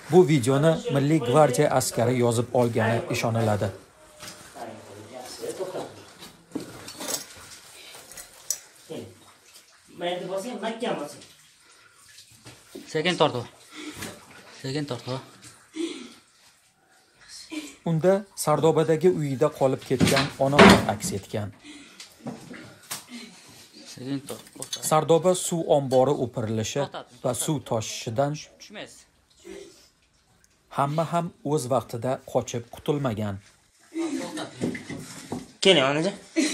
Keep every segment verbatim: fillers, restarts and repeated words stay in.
Bu videoni Milliy gvardiya askari yozib olgani ishoniladi. Sekin tortib. Sekin tortib. Unda Sardobadagi uyida qolib ketgan ona aks etgan. Sekin tortib. Sardoba suv ombori o'pirilishi va suv toshishidan hamma ham o'z vaqtida qochib qutulmagan. Keling, onajon.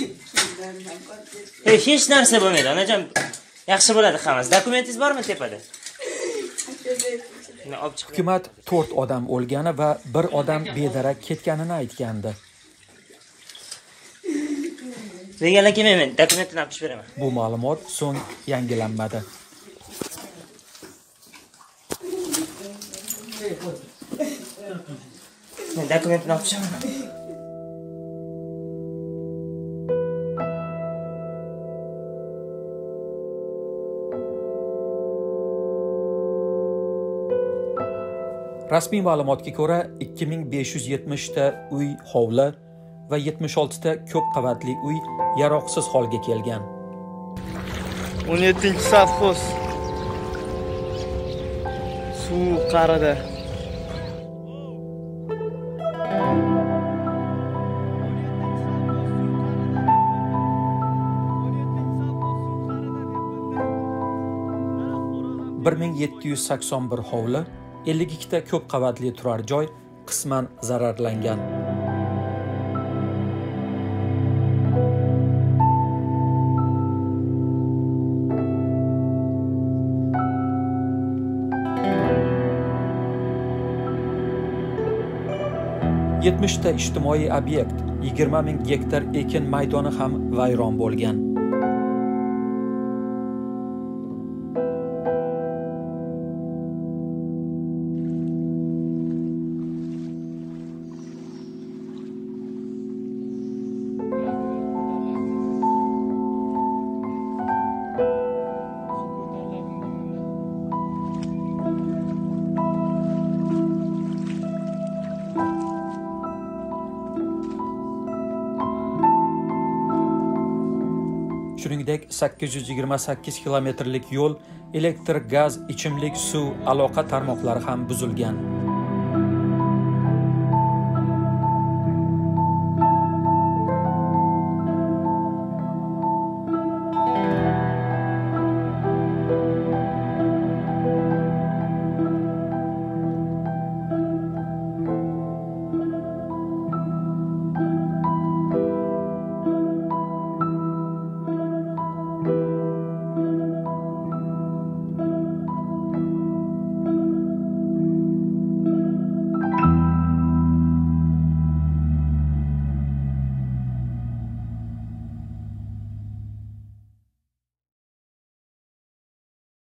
Ey, hech narsa bo'lmaydi, onajon. Yaxshi bo'ladi hammasi. Dokumentingiz bormi tepada? Hukumat to'rt odam o'lgani va bir odam bedarak ketganini aytgandi. Deganlar kelmayman, dokumentini olib chiqib beraman. Bu ma'lumot so'ng yangilanmadi. Men dokumentini olib chiqaman. Rasmiy ma'lumotga ko'ra ikki ming besh yuz yetmish ta uy, hovli va yetmish olti ta ko'p qavatli uy yaroqsiz holga kelgan. o'n yettinchi safxoz suv qarida. bir ming yetti yuz sakson bir hovli, ellik ikki ta ko'p qavatli turar joy qisman zararlangan. yetmish ta ijtimoiy obyekt, yigirma ming gektar ekin maydoni ham vayron bo'lgan. Shuningdek, sakkiz yuz yigirma sakkiz kilometrlik yo'l, elektr, gaz, ichimlik suv aloqa tarmoqlari ham buzilgan.